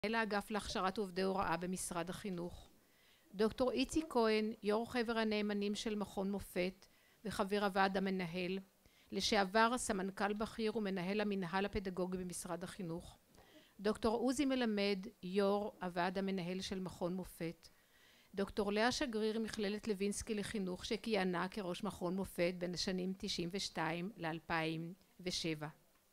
מנהל האגף להכשרת עובדי הוראה במשרד החינוך, דוקטור איציק כהן, יו"ר חבר הנאמנים של מכון מופת וחבר הוועד המנהל, לשעבר סמנכ"ל בכיר ומנהל המנהל הפדגוגי במשרד החינוך, דוקטור עוזי מלמד, יו"ר הוועד המנהל של מכון מופת, דוקטור לאה שגריר מכללת לוינסקי לחינוך שכיהנה כראש מכון מופת בין השנים 92 ל-2007,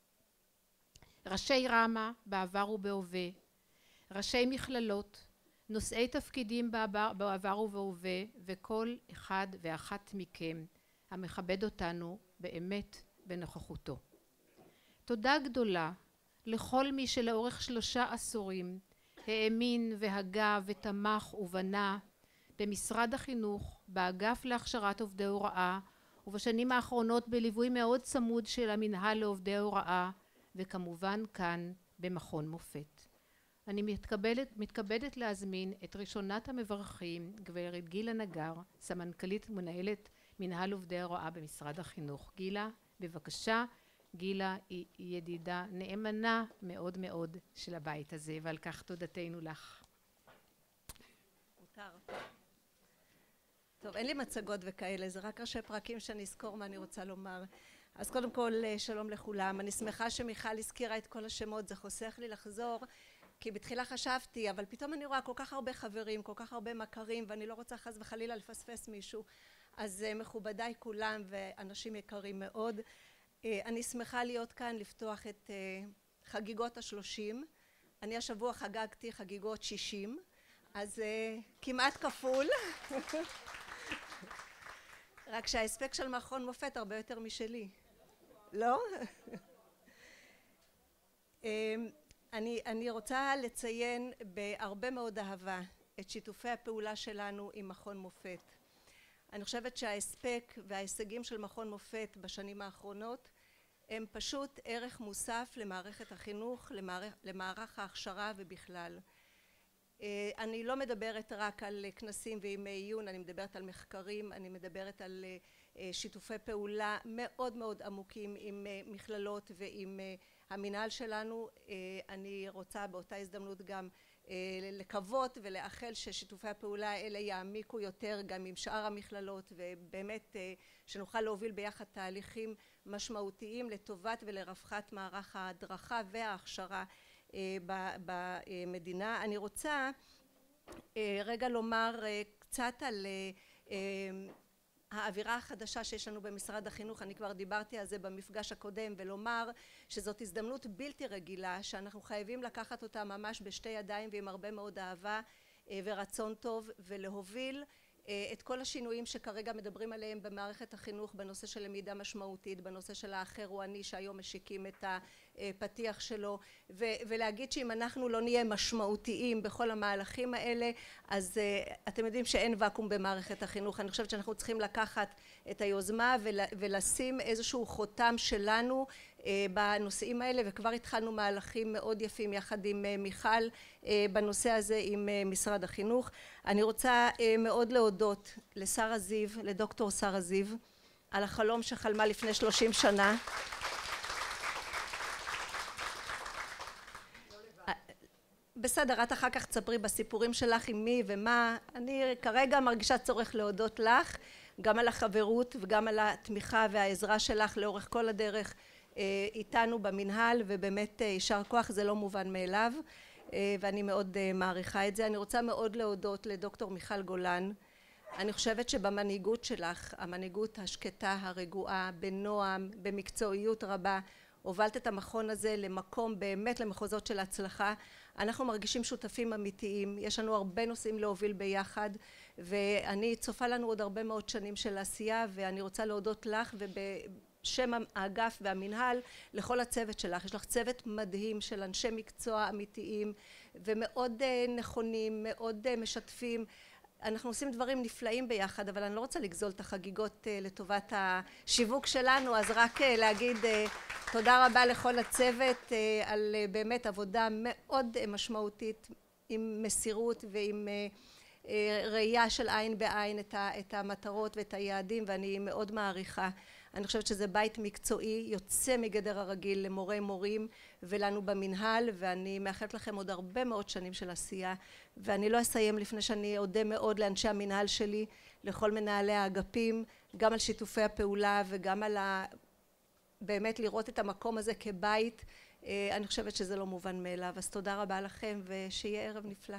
ראשי רמה בעבר ובהווה, ראשי מכללות, נושאי תפקידים בעבר ובהווה, וכל אחד ואחת מכם המכבד אותנו באמת בנוכחותו. תודה גדולה לכל מי שלאורך 3 עשורים האמין והגה ותמך ובנה במשרד החינוך, באגף להכשרת עובדי הוראה, ובשנים האחרונות בליווי מאוד צמוד של המנהל לעובדי הוראה, וכמובן כאן במכון מופת. אני מתכבדת להזמין את ראשונת המברכים, גברת גילה נגר, סמנכ"לית ומנהלת מנהל עובדי הוראה במשרד החינוך. גילה, בבקשה. גילה היא ידידה נאמנה מאוד מאוד של הבית הזה, ועל כך תודתנו לך. מותר. טוב, אין לי מצגות וכאלה, זה רק ראשי פרקים שאני אזכור מה אני רוצה לומר. אז קודם כל, שלום לכולם. אני שמחה שמיכל הזכירה את כל השמות, זה חוסך לי לחזור, כי בתחילה חשבתי, אבל פתאום אני רואה כל כך הרבה חברים, כל כך הרבה מכרים, ואני לא רוצה חס וחלילה לפספס מישהו. אז מכובדיי כולם ואנשים יקרים מאוד. אני שמחה להיות כאן, לפתוח את חגיגות ה-30. אני השבוע חגגתי חגיגות 60, אז כמעט כפול. רק שההספק של מכון מופת הרבה יותר משלי. לא? אני רוצה לציין בהרבה מאוד אהבה את שיתופי הפעולה שלנו עם מכון מופת. אני חושבת שההספק וההישגים של מכון מופת בשנים האחרונות הם פשוט ערך מוסף למערכת החינוך, למערך ההכשרה ובכלל. אני לא מדברת רק על כנסים וימי עיון, אני מדברת על מחקרים, אני מדברת על שיתופי פעולה מאוד מאוד עמוקים עם מכללות ועם המנהל שלנו. אני רוצה באותה הזדמנות גם לקוות ולאחל ששיתופי הפעולה האלה יעמיקו יותר גם עם שאר המכללות, ובאמת שנוכל להוביל ביחד תהליכים משמעותיים לטובת ולרווחת מערך ההדרכה וההכשרה במדינה. אני רוצה רגע לומר קצת על האווירה החדשה שיש לנו במשרד החינוך. אני כבר דיברתי על זה במפגש הקודם, ולומר שזאת הזדמנות בלתי רגילה שאנחנו חייבים לקחת אותה ממש בשתי ידיים ועם הרבה מאוד אהבה ורצון טוב, ולהוביל את כל השינויים שכרגע מדברים עליהם במערכת החינוך בנושא של למידה משמעותית, בנושא של האחר הוא אני, שהיום משיקים את הפתיח שלו, ולהגיד שאם אנחנו לא נהיה משמעותיים בכל המהלכים האלה, אז אתם יודעים שאין ואקום במערכת החינוך. אני חושבת שאנחנו צריכים לקחת את היוזמה ולשים איזשהו חותם שלנו בנושאים האלה, וכבר התחלנו מהלכים מאוד יפים יחד עם מיכל בנושא הזה עם משרד החינוך. אני רוצה מאוד להודות לשרה זיו, לדוקטור שרה זיו, על החלום שחלמה לפני 30 שנה. בסדר, את אחר כך תספרי בסיפורים שלך עם מי ומה. אני כרגע מרגישה צורך להודות לך, גם על החברות וגם על התמיכה והעזרה שלך לאורך כל הדרך איתנו במנהל, ובאמת יישר כוח, זה לא מובן מאליו, ואני מאוד מעריכה את זה. אני רוצה מאוד להודות לדוקטור מיכל גולן. אני חושבת שבמנהיגות שלך, המנהיגות השקטה, הרגועה, בנועם, במקצועיות רבה, הובלת את המכון הזה למקום באמת למחוזות של הצלחה. אנחנו מרגישים שותפים אמיתיים, יש לנו הרבה נושאים להוביל ביחד, ואני צופה לנו עוד הרבה מאוד שנים של עשייה, ואני רוצה להודות לך ובשם האגף והמנהל לכל הצוות שלך. יש לך צוות מדהים של אנשי מקצוע אמיתיים ומאוד נכונים, מאוד משתפים. אנחנו עושים דברים נפלאים ביחד, אבל אני לא רוצה לגזול את החגיגות לטובת השיווק שלנו, אז רק להגיד תודה רבה לכל הצוות על באמת עבודה מאוד משמעותית, עם מסירות ועם ראייה של עין בעין את המטרות ואת היעדים, ואני מאוד מעריכה. אני חושבת שזה בית מקצועי יוצא מגדר הרגיל למורי מורים ולנו במנהל, ואני מאחלת לכם עוד הרבה מאוד שנים של עשייה, ואני לא אסיים לפני שאני אודה מאוד לאנשי המנהל שלי, לכל מנהלי האגפים, גם על שיתופי הפעולה וגם על באמת לראות את המקום הזה כבית. אני חושבת שזה לא מובן מאליו, אז תודה רבה לכם ושיהיה ערב נפלא.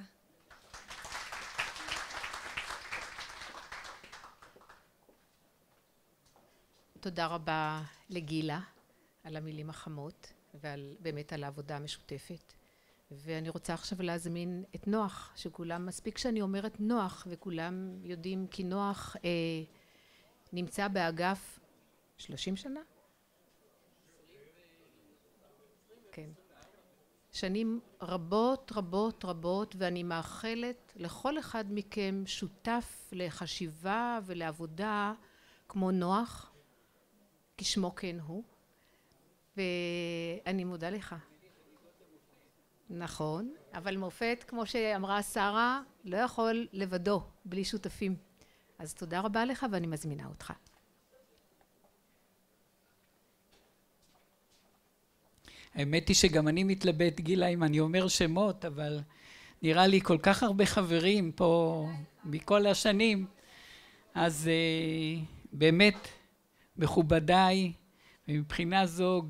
תודה רבה לגילה על המילים החמות ובאמת על העבודה המשותפת. ואני רוצה עכשיו להזמין את נוח, שכולם, מספיק שאני אומרת נוח, וכולם יודעים כי נוח נמצא באגף 30 שנה? כן. שנים רבות רבות רבות, ואני מאחלת לכל אחד מכם שותף לחשיבה ולעבודה כמו נוח, כשמו כן הוא, ואני מודה לך. נכון, אבל מופת, כמו שאמרה שרה, לא יכול לבדו, בלי שותפים. אז תודה רבה לך ואני מזמינה אותך. האמת היא שגם אני מתלבט, גילה, אם אני אומר שמות, אבל נראה לי כל כך הרבה חברים פה מכל השנים, אז באמת מכובדיי, ומבחינה זו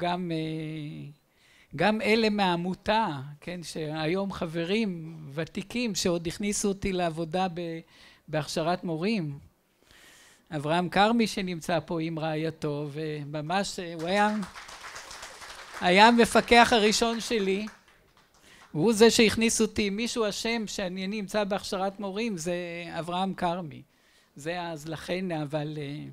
גם אלה מהעמותה, כן, שהיום חברים ותיקים שעוד הכניסו אותי לעבודה בהכשרת מורים. אברהם קרמי שנמצא פה עם רעייתו, וממש הוא היה המפקח הראשון שלי, והוא זה שהכניס אותי. מישהו השם שאני נמצא בהכשרת מורים זה אברהם קרמי. זה אז לכן, אבל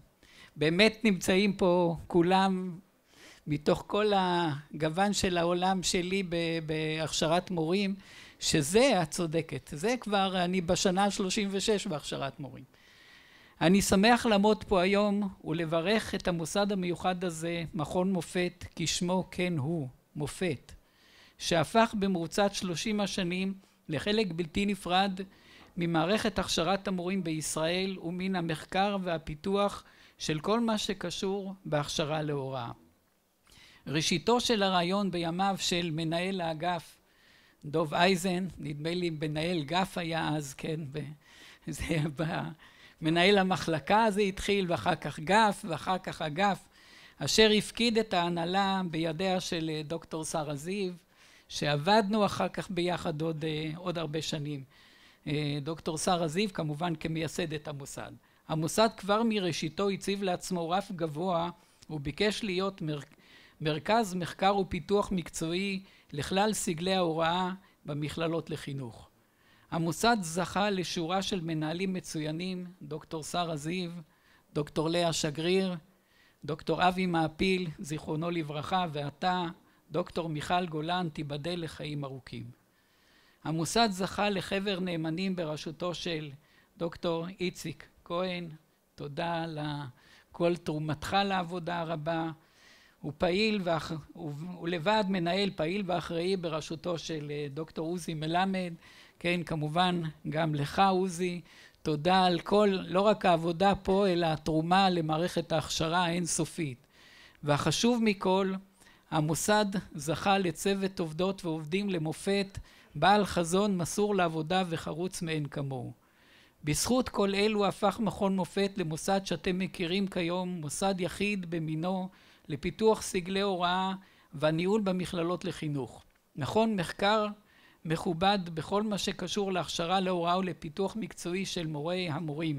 באמת נמצאים פה כולם מתוך כל הגוון של העולם שלי בהכשרת מורים, שזה הצודקת. זה כבר אני בשנה 36 בהכשרת מורים. אני שמח לעמוד פה היום ולברך את המוסד המיוחד הזה, מכון מופת, כשמו כן הוא, מופת, שהפך במרוצת 30 השנים לחלק בלתי נפרד ממערכת הכשרת המורים בישראל ומן המחקר והפיתוח של כל מה שקשור בהכשרה להוראה. ראשיתו של הרעיון בימיו של מנהל האגף, דוב אייזן, נדמה לי מנהל גף היה אז, כן, זה מנהל המחלקה זה התחיל, ואחר כך גף, ואחר כך אגף, אשר הפקיד את ההנהלה בידיה של דוקטור שרה זיו, שעבדנו אחר כך ביחד עוד הרבה שנים. דוקטור שרה זיו כמובן כמייסדת המוסד. המוסד כבר מראשיתו הציב לעצמו רף גבוה, וביקש להיות מרכז מחקר ופיתוח מקצועי לכלל סגלי ההוראה במכללות לחינוך. המוסד זכה לשורה של מנהלים מצוינים, דוקטור שרה זיו, דוקטור לאה שגריר, דוקטור אבי מעפיל, זיכרונו לברכה, ואתה, דוקטור מיכל גולן, תיבדל לחיים ארוכים. המוסד זכה לחבר נאמנים בראשותו של דוקטור איציק כהן, תודה על כל תרומתך לעבודה הרבה, הוא פעיל ולבד מנהל פעיל ואחראי בראשותו של דוקטור עוזי מלמד, כן, כמובן גם לך עוזי, תודה על כל, לא רק העבודה פה, אלא התרומה למערכת ההכשרה האינסופית. והחשוב מכל, המוסד זכה לצוות עובדות ועובדים למופת, בעל חזון מסור לעבודה וחרוץ מאין כמוהו. בזכות כל אלו הפך מכון מופת למוסד שאתם מכירים כיום, מוסד יחיד במינו לפיתוח סגלי הוראה והניהול במכללות לחינוך. נכון, מחקר מכובד בכל מה שקשור להכשרה להוראה ולפיתוח מקצועי של מורי המורים,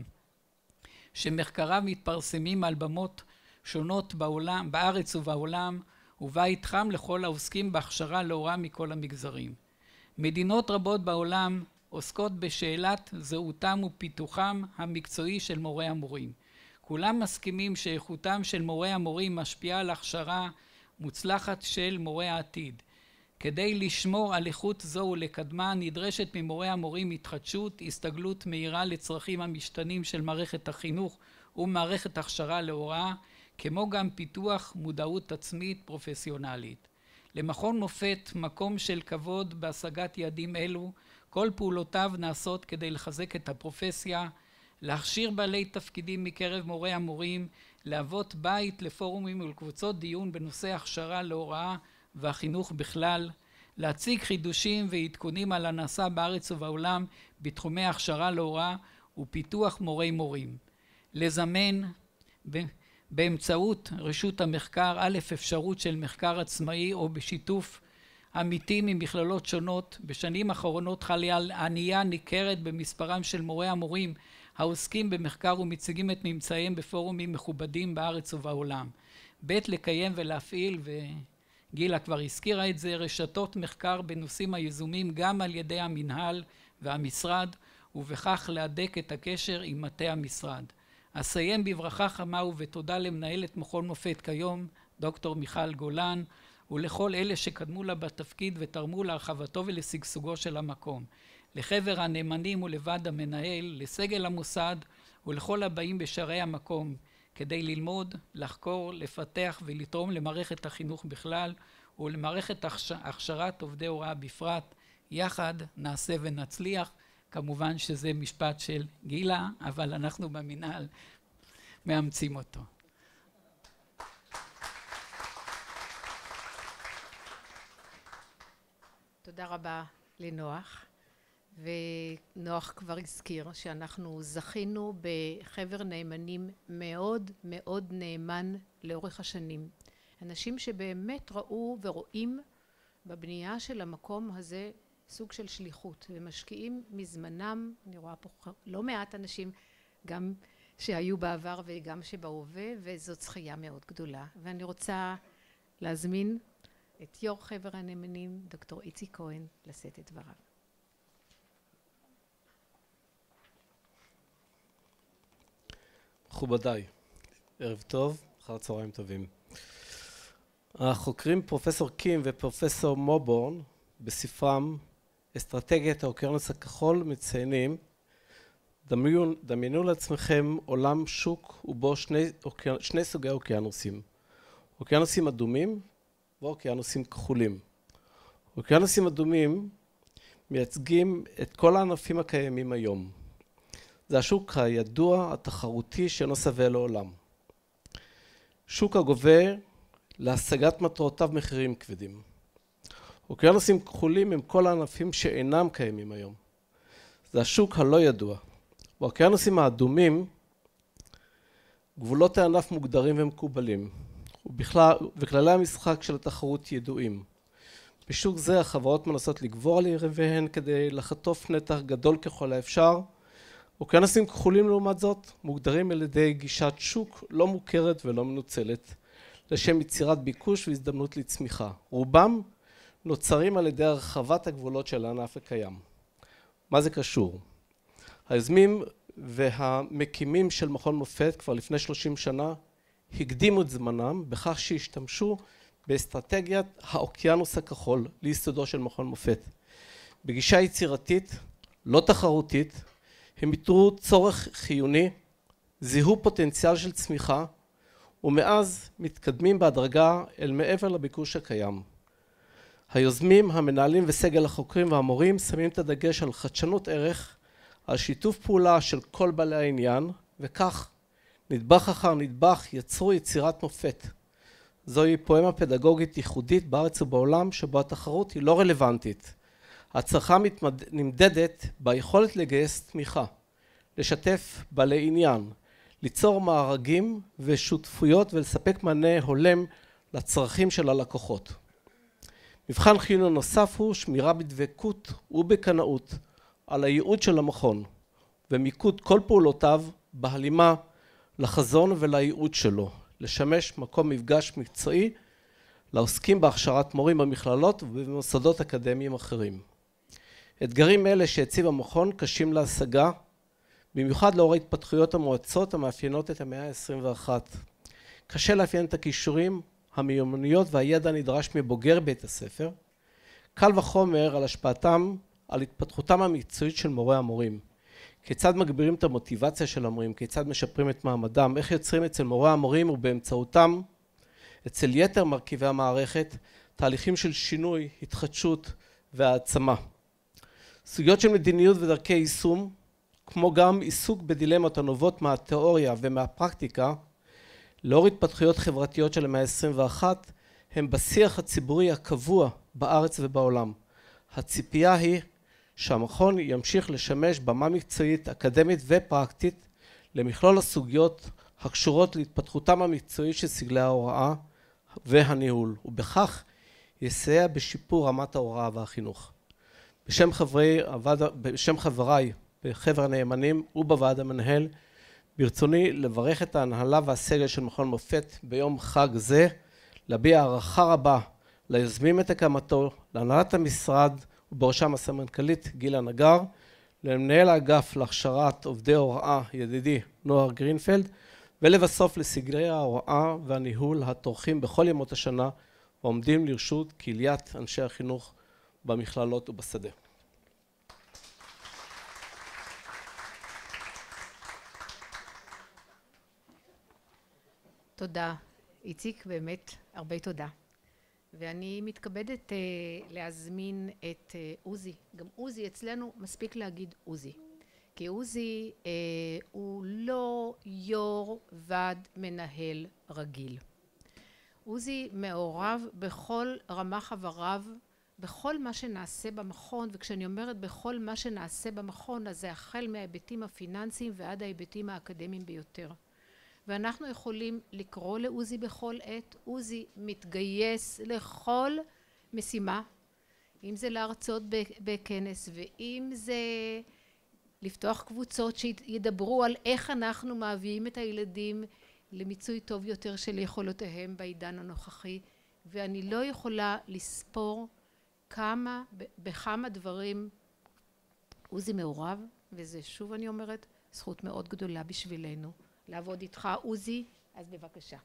שמחקריו מתפרסמים על במות שונות בעולם, בארץ ובעולם, ובית חם לכל העוסקים בהכשרה להוראה מכל המגזרים. מדינות רבות בעולם עוסקות בשאלת זהותם ופיתוחם המקצועי של מורי המורים. כולם מסכימים שאיכותם של מורי המורים משפיעה על הכשרה מוצלחת של מורי העתיד. כדי לשמור על איכות זו ולקדמה נדרשת ממורי המורים התחדשות, הסתגלות מהירה לצרכים המשתנים של מערכת החינוך ומערכת הכשרה להוראה, כמו גם פיתוח מודעות עצמית פרופסיונלית. למכון מופת מקום של כבוד בהשגת יעדים אלו, כל פעולותיו נעשות כדי לחזק את הפרופסיה, להכשיר בעלי תפקידים מקרב מורי המורים, להוות בית לפורומים ולקבוצות דיון בנושא הכשרה להוראה והחינוך בכלל, להציג חידושים ועדכונים על הנעשה בארץ ובעולם בתחומי הכשרה להוראה ופיתוח מורי מורים. לזמן באמצעות רשות המחקר אפשרות של מחקר עצמאי או בשיתוף עמיתים ממכללות שונות. בשנים האחרונות חלה עלייה ניכרת במספרם של מורי המורים העוסקים במחקר ומציגים את ממצאיהם בפורומים מכובדים בארץ ובעולם. לקיים ולהפעיל, וגילה כבר הזכירה את זה, רשתות מחקר בנושאים היזומים גם על ידי המנהל והמשרד, ובכך להדק את הקשר עם מטה המשרד. אסיים בברכה חמה ובתודה למנהלת מכון מופת כיום, דוקטור מיכל גולן, ולכל אלה שקדמו לה בתפקיד ותרמו להרחבתו ולשגשוגו של המקום. לחבר הנאמנים ולוועד המנהל, לסגל המוסד ולכל הבאים בשערי המקום, כדי ללמוד, לחקור, לפתח ולתרום למערכת החינוך בכלל ולמערכת הכשרת עובדי הוראה בפרט. יחד נעשה ונצליח. כמובן שזה משפט של גילה, אבל אנחנו במנהל מאמצים אותו. תודה רבה לנוח, ונוח כבר הזכיר שאנחנו זכינו בחבר נאמנים מאוד מאוד נאמן לאורך השנים. אנשים שבאמת ראו ורואים בבנייה של המקום הזה סוג של שליחות, ומשקיעים מזמנם. אני רואה פה לא מעט אנשים גם שהיו בעבר וגם שבהווה, וזאת זכייה מאוד גדולה. ואני רוצה להזמין את יו"ר חבר הנאמנים, דוקטור איציק כהן, לשאת את דבריו. מכובדיי, ערב טוב, אחר צהריים טובים. החוקרים פרופסור קים ופרופסור מובורן בספרם אסטרטגיית האוקיינוס הכחול מציינים, דמיינו לעצמכם עולם שוק ובו שני סוגי אוקיינוסים, אוקיינוסים אדומים ואוקיינוסים כחולים. אוקיינוסים אדומים מייצגים את כל הענפים הקיימים היום. זה השוק הידוע, התחרותי, שאינו שווה לעולם. שוק הגובה להשגת מטרותיו מחירים כבדים. אוקיינוסים כחולים הם כל הענפים שאינם קיימים היום. זה השוק הלא ידוע. באוקיינוסים האדומים, גבולות הענף מוגדרים ומקובלים, וכללי המשחק של התחרות ידועים. בשוק זה החברות מנסות לגבור על יריביהן כדי לחטוף נתח גדול ככל האפשר. אוקיינוסים כחולים לעומת זאת מוגדרים על ידי גישת שוק לא מוכרת ולא מנוצלת, לשם יצירת ביקוש והזדמנות לצמיחה. רובם נוצרים על ידי הרחבת הגבולות של הענף הקיים. מה זה קשור? היוזמים והמקימים של מכון מופת כבר לפני 30 שנה הקדימו את זמנם בכך שהשתמשו באסטרטגיית האוקיינוס הכחול ליסודו של מכון מופת. בגישה יצירתית, לא תחרותית, הם איתרו צורך חיוני, זיהו פוטנציאל של צמיחה, ומאז מתקדמים בהדרגה אל מעבר לביקוש הקיים. היוזמים, המנהלים וסגל החוקרים והמורים שמים את הדגש על חדשנות ערך, על שיתוף פעולה של כל בעלי העניין, וכך נדבך אחר נדבך יצרו יצירת מופת. זוהי פואמה פדגוגית ייחודית בארץ ובעולם שבו התחרות היא לא רלוונטית. ההצלחה נמדדת ביכולת לגייס תמיכה, לשתף בעלי עניין, ליצור מארגים ושותפויות ולספק מענה הולם לצרכים של הלקוחות. מבחן חיוני נוסף הוא שמירה בדבקות ובקנאות על הייעוד של המכון ומיקוד כל פעולותיו בהלימה לחזון ולייעוד שלו, לשמש מקום מפגש מקצועי לעוסקים בהכשרת מורים במכללות ובמוסדות אקדמיים אחרים. אתגרים אלה שהציב המכון קשים להשגה, במיוחד לאור ההתפתחויות המואצות המאפיינות את המאה ה-21. קשה לאפיין את הכישורים, המיומנויות והידע הנדרש מבוגר בית הספר. קל וחומר על השפעתם, על התפתחותם המקצועית של מורי המורים. כיצד מגבירים את המוטיבציה של המורים, כיצד משפרים את מעמדם, איך יוצרים אצל מורי המורים ובאמצעותם, אצל יתר מרכיבי המערכת, תהליכים של שינוי, התחדשות והעצמה. סוגיות של מדיניות ודרכי יישום, כמו גם עיסוק בדילמות הנובעות מהתיאוריה ומהפרקטיקה, לאור התפתחויות חברתיות של המאה ה-21, הם בשיח הציבורי הקבוע בארץ ובעולם. הציפייה היא שהמכון ימשיך לשמש במה מקצועית, אקדמית ופרקטית למכלול הסוגיות הקשורות להתפתחותם המקצועית של סגלי ההוראה והניהול, ובכך יסייע בשיפור רמת ההוראה והחינוך. בשם חבריי בחבר הנאמנים ובוועד המנהל, ברצוני לברך את ההנהלה והסגל של מכון מופת ביום חג זה, להביע הערכה רבה ליוזמים את הקמתו, להנהלת המשרד ובראשם הסמנכ"לית גילה נגר, למנהל האגף להכשרת עובדי הוראה ידידי נוער גרינפלד, ולבסוף לסגלי ההוראה והניהול הטורחים בכל ימות השנה ועומדים לרשות קהיליית אנשי החינוך במכללות ובשדה. תודה, איציק, באמת הרבה תודה. ואני מתכבדת להזמין את עוזי. גם עוזי, אצלנו מספיק להגיד עוזי. כי עוזי הוא לא יו"ר ועד מנהל רגיל. עוזי מעורב בכל רמ"ח חבריו, בכל מה שנעשה במכון, וכשאני אומרת בכל מה שנעשה במכון, אז זה החל מההיבטים הפיננסיים ועד ההיבטים האקדמיים ביותר. ואנחנו יכולים לקרוא לעוזי בכל עת. עוזי מתגייס לכל משימה, אם זה להרצות בכנס, ואם זה לפתוח קבוצות שידברו על איך אנחנו מביאים את הילדים למיצוי טוב יותר של יכולותיהם בעידן הנוכחי. ואני לא יכולה לספור בכמה דברים עוזי מעורב, וזה שוב אני אומרת, זכות מאוד גדולה בשבילנו לעבוד איתך עוזי, אז בבקשה.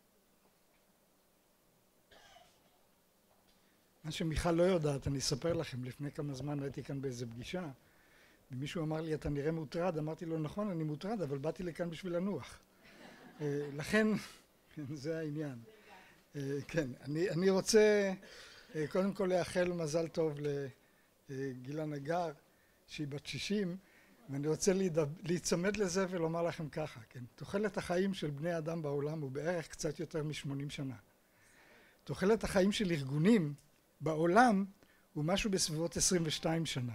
מה שמיכל לא יודעת, אני אספר לכם, לפני כמה זמן הייתי כאן באיזה פגישה, ומישהו אמר לי, אתה נראה מוטרד, אמרתי לו, נכון, אני מוטרד, אבל באתי לכאן בשביל לנוח. לכן, זה העניין. כן, אני רוצה קודם כל לאחל מזל טוב לגילה נגר, שהיא בת 60, ואני רוצה להיצמד לזה ולומר לכם ככה, כן? תוחלת החיים של בני אדם בעולם הוא בערך קצת יותר מ-80 שנה. תוחלת החיים של ארגונים בעולם הוא משהו בסביבות 22 שנה.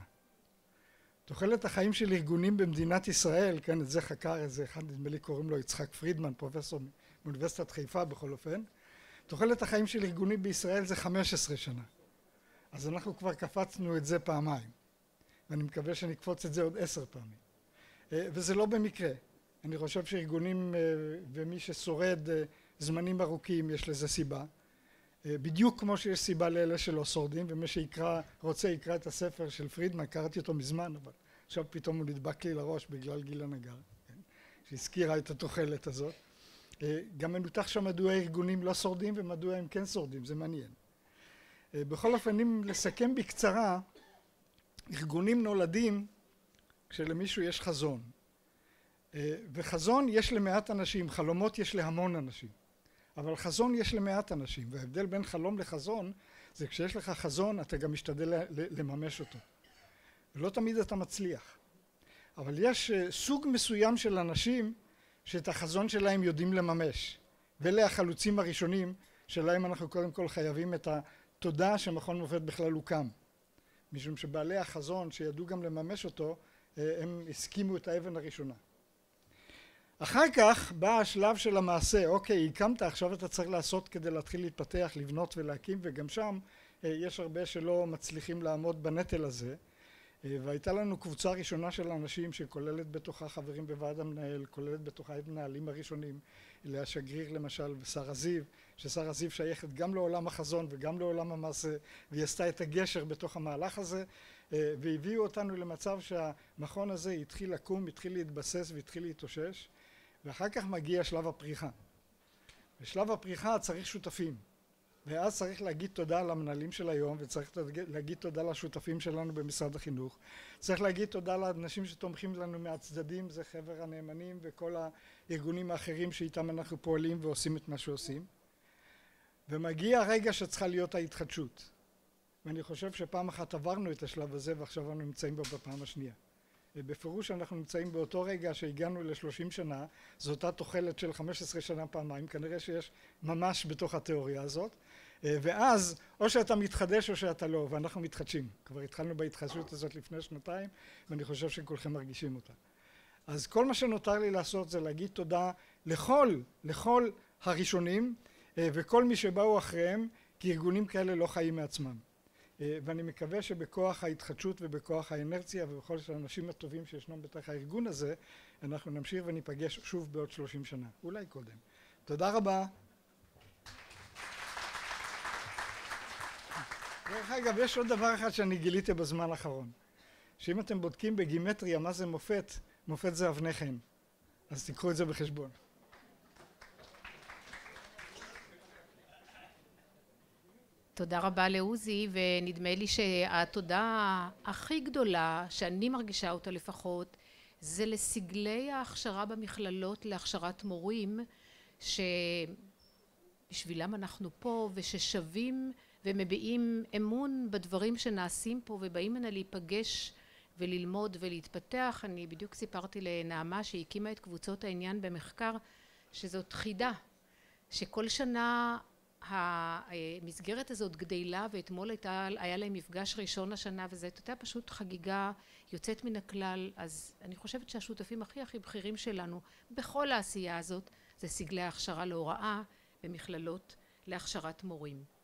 תוחלת החיים של ארגונים במדינת ישראל, כן, את זה חקר איזה אחד, נדמה לי קוראים לו יצחק פרידמן, פרופסור מאוניברסיטת חיפה בכל אופן. תוחלת החיים של ארגונים בישראל זה 15 שנה. אז אנחנו כבר קפצנו את זה פעמיים. ואני מקווה שנקפוץ את זה עוד 10 פעמים. וזה לא במקרה. אני חושב שארגונים ומי ששורד זמנים ארוכים יש לזה סיבה. בדיוק כמו שיש סיבה לאלה שלא שורדים, ומי רוצה יקרא את הספר של פרידמן, קראתי אותו מזמן, אבל עכשיו פתאום הוא נדבק לי לראש בגלל גילה נגר, כן? שהזכירה את התוחלת הזאת. גם מנותח שם מדוע הארגונים לא שורדים ומדוע הם כן שורדים, זה מעניין. בכל אופן, אם לסכם בקצרה, ארגונים נולדים כשלמישהו יש חזון. וחזון יש למעט אנשים, חלומות יש להמון אנשים. אבל חזון יש למעט אנשים, וההבדל בין חלום לחזון זה כשיש לך חזון אתה גם משתדל לממש אותו. ולא תמיד אתה מצליח. אבל יש סוג מסוים של אנשים שאת החזון שלהם יודעים לממש. ואלה החלוצים הראשונים שלהם אנחנו קודם כל חייבים את התודה שמכון מופת בכלל הוקם. משום שבעלי החזון שידעו גם לממש אותו, הם הסכימו את האבן הראשונה. אחר כך בא השלב של המעשה, אוקיי, הקמת, עכשיו אתה צריך לעשות כדי להתחיל להתפתח, לבנות ולהקים, וגם שם יש הרבה שלא מצליחים לעמוד בנטל הזה. והייתה לנו קבוצה ראשונה של אנשים שכוללת בתוכה חברים בוועד המנהל, כוללת בתוכה את מנהלים הראשונים, אליה שגריר למשל ושרה זיו, ששרה זיו שייכת גם לעולם החזון וגם לעולם המעשה, והיא עשתה את הגשר בתוך המהלך הזה, והביאו אותנו למצב שהמכון הזה התחיל לקום, התחיל להתבסס והתחיל להתאושש, ואחר כך מגיע שלב הפריחה. בשלב הפריחה צריך שותפים, ואז צריך להגיד תודה למנהלים של היום, וצריך להגיד תודה לשותפים שלנו במשרד החינוך. צריך להגיד תודה לאנשים שתומכים לנו מהצדדים, זה חבר הנאמנים וכל הארגונים האחרים שאיתם אנחנו פועלים ועושים את מה שעושים. ומגיע הרגע שצריכה להיות ההתחדשות. ואני חושב שפעם אחת עברנו את השלב הזה ועכשיו אנחנו נמצאים בו בפעם השנייה. בפירוש אנחנו נמצאים באותו רגע שהגענו ל-30 שנה, זו אותה תוחלת של 15 שנה פעמיים, כנראה שיש ממש בתוך התיאוריה הזאת, ואז או שאתה מתחדש או שאתה לא, ואנחנו מתחדשים. כבר התחלנו בהתחדשות הזאת לפני שנתיים, ואני חושב שכולכם מרגישים אותה. אז כל מה שנותר לי לעשות זה להגיד תודה לכל הראשונים, וכל מי שבאו אחריהם, כי ארגונים כאלה לא חיים מעצמם. ואני מקווה שבכוח ההתחדשות ובכוח האנרציה ובכל האנשים הטובים שישנם בתוך הארגון הזה, אנחנו נמשיך וניפגש שוב בעוד 30 שנה, אולי קודם. תודה רבה. דרך אגב, יש עוד דבר אחד שאני גיליתי בזמן האחרון, שאם אתם בודקים בגימטריה מה זה מופת, מופת זה אבני חן. אז תיקחו את זה בחשבון. תודה רבה לעוזי, ונדמה לי שהתודה הכי גדולה, שאני מרגישה אותה לפחות, זה לסגלי ההכשרה במכללות להכשרת מורים, שבשבילם אנחנו פה, וששווים ומביעים אמון בדברים שנעשים פה, ובאים הנה להיפגש וללמוד ולהתפתח. אני בדיוק סיפרתי לנעמה שהקימה את קבוצות העניין במחקר, שזאת חידה, שכל שנה המסגרת הזאת גדלה, ואתמול היה להם מפגש ראשון השנה, וזה הייתה פשוט חגיגה יוצאת מן הכלל. אז אני חושבת שהשותפים הכי בכירים שלנו בכל העשייה הזאת זה סגלי ההכשרה להוראה במכללות להכשרת מורים.